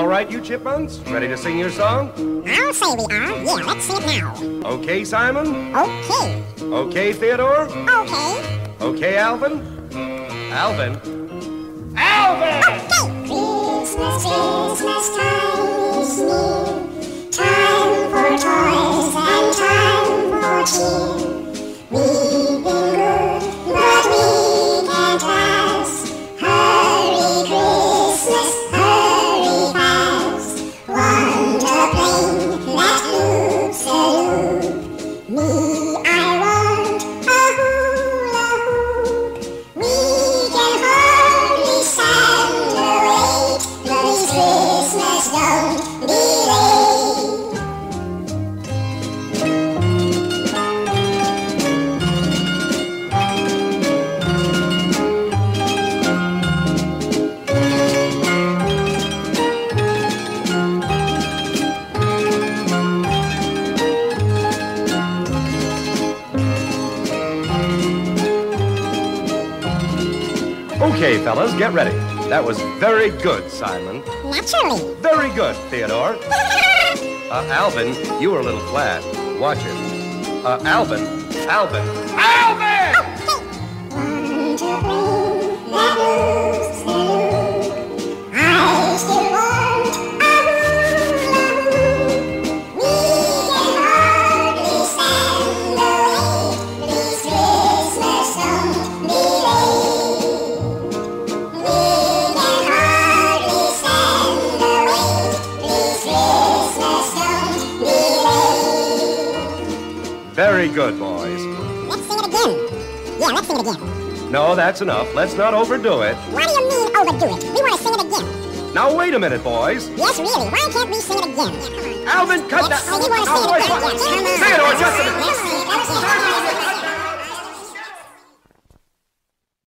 All right, you chipmunks, ready to sing your song? I'll say we are. Yeah, let's sing it now. Okay, Simon? Okay. Okay, Theodore? Okay. Okay, Alvin? Alvin? Alvin! Okay. Christmas, Christmas time is near. Time for toys and time for cheer. We've been good, but we can't last. Hurry, Christmas, hurry fast. Want a plane that loops a loop. Me, I want a hula hoop. We can hardly stand the wait. Please, Christmas, don't be late. Okay, fellas, get ready. That was very good, Simon. Naturally. Very good, Theodore. Alvin, you were a little flat. Watch it. Alvin. Alvin. Alvin! Want a plane that loops the loop. I still want a hula hoop. We can hardly stand the wait. Please, Christmas, don't be late. We can hardly stand the wait. Please, Christmas, don't be late. Very good, boys. Let's sing it again. Yeah, let's sing it again. No, that's enough. Let's not overdo it. What do you mean overdo it? We want to sing it again. Now, wait a minute, boys. Yes, really. Why can't we sing it again? Alvin, cut that. We want to sing it again. Theodore, just a minute. Let's sing it.